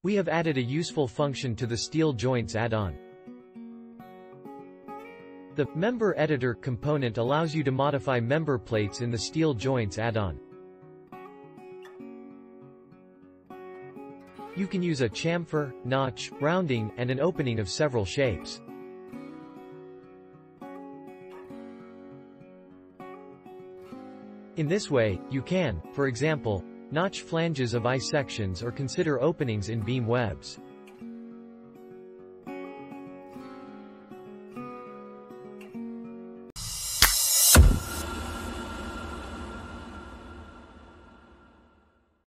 We have added a useful function to the Steel Joints add-on. The Member Editor component allows you to modify member plates in the Steel Joints add-on. You can use a chamfer, notch, rounding, and an opening of several shapes. In this way, you can, for example, notch flanges of I-sections or consider openings in beam webs.